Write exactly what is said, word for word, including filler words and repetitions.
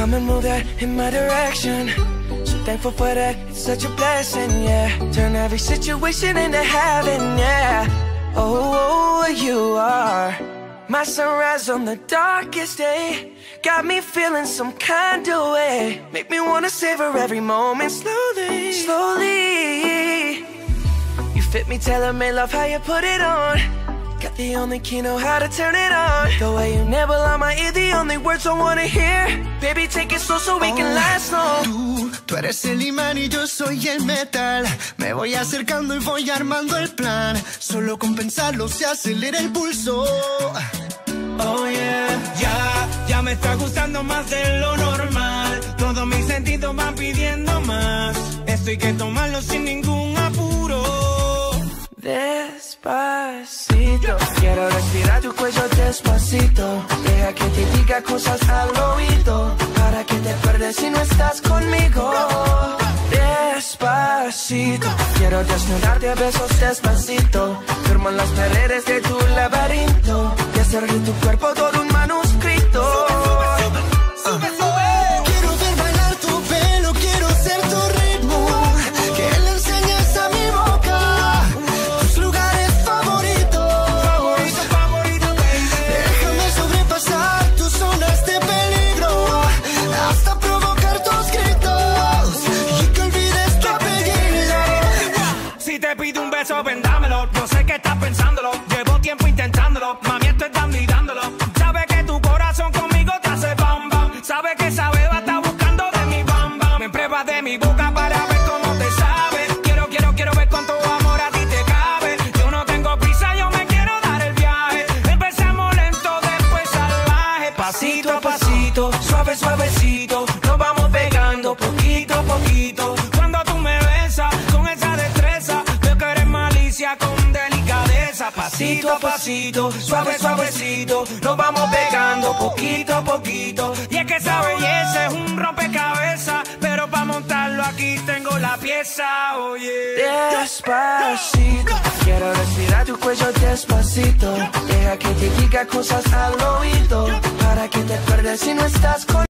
come and move that in my direction. So thankful for that, it's such a blessing, yeah. Turn every situation into heaven, yeah. Oh, you are my sunrise on the darkest day. Got me feeling some kind of way. Make me wanna savor every moment slowly, slowly. You fit me, tailor-made, love how you put it on. Got the only key, know how to turn it on. The way you never lie my ear, the only words I wanna hear. Baby, take it slow so we oh, can last long. Tú, tú eres el imán y yo soy el metal. Me voy acercando y voy armando el plan. Solo con pensarlo se acelera el pulso. Oh yeah, ya, ya me está gustando más de lo normal. Todos mis sentidos van pidiendo más. Esto hay que tomarlo sin ningún apuro. Despacito, quiero respirar tu cuello despacito. Deja que te diga cosas al oído, para que te acuerdes si no estás conmigo. Despacito, quiero desnudarte a besos despacito. Firmo en las paredes de tu laberinto y hacer de tu cuerpo todo un manuscrito. Sube, sube, sube. Quiero ver bailar tu pelo, quiero ser tu ritmo. Que le enseñes a mi boca tus lugares favoritos. Favorito, favorito, baby. Déjame sobrepasar tus zonas de peligro, hasta provocar tus gritos y que olvides tu apellido. Si te pido un beso, ven dámelo. Yo sé que estás pensándolo, llevo tiempo intentándolo. Mami, estoy dando y dándolo. Sabe que tu corazón conmigo te hace bam bam. Sabe que esa beba está buscando de mi bam bam. Me pruebas de mi boca para ver cómo te sabe. Quiero, quiero, quiero ver cuánto amor a ti te cabe. Yo no tengo prisa, yo me quiero dar el viaje. Empezamos lento, después salvaje. Pasito a pasito, suave, suavecito. Nos vamos pegando poquito a poquito. Cuando tú me besas con esa destreza, veo que eres malicia con delicadeza. Pasito a pasito, suave, suavecito. Nos vamos pegando poquito a poquito. Y es que esa belleza es un rompecabezas, pero para montarlo aquí tengo la pieza, oye. Despacito, quiero respirar tu cuello despacito. Deja que te diga cosas al oído, para que te acuerdes si no estás conmigo.